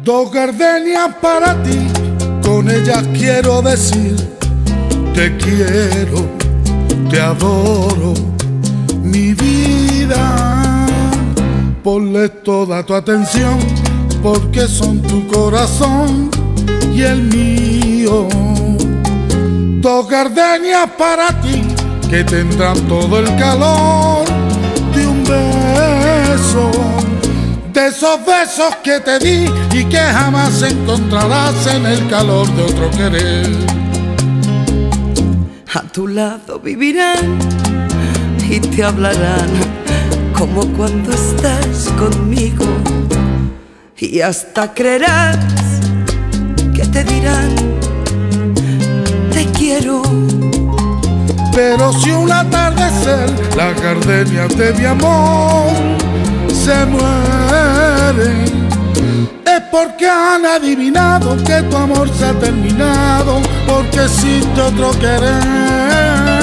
Dos gardenias para ti, con ellas quiero decir te quiero, te adoro, mi vida. Ponle toda tu atención, porque son tu corazón y el mío. Dos gardenias para ti, que tendrán todo el calor de un beso, de esos besos que te di y que jamás encontrarás en el calor de otro querer. A tu lado vivirán y te hablarán como cuando estás conmigo, y hasta creerás que te dirán te quiero. Pero si un atardecer las gardenias de mi amor se mueren, es porque han adivinado que tu amor se ha terminado, porque existe otro querer.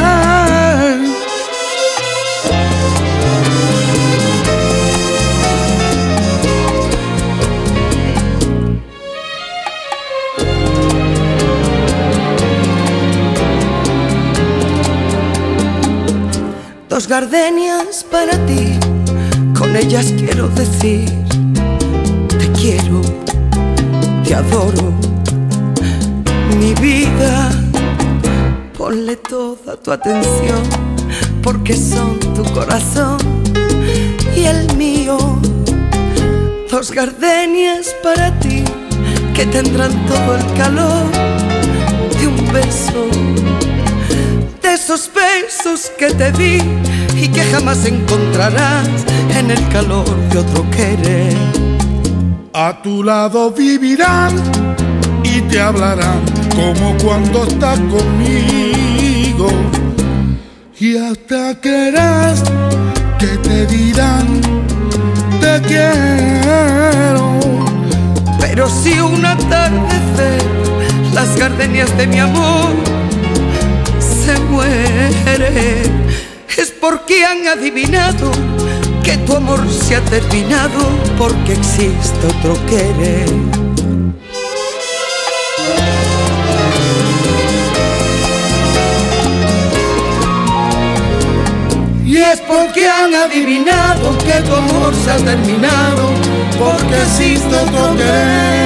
Dos gardenias para ti, con ellas quiero decir te quiero, te adoro, mi vida. Ponle toda tu atención, porque son tu corazón y el mío. Dos gardenias para ti, que tendrán todo el calor de un beso, de esos besos que te di y que jamás encontrarás en el calor de otro querer. A tu lado vivirán y te hablarán como cuando estás conmigo, y hasta creerás que te dirán te quiero. Pero si un atardecer las gardenias de mi amor se mueren, es porque han adivinado que tu amor se ha terminado, porque existe otro querer. Y es porque han adivinado que tu amor se ha terminado, porque existe otro querer.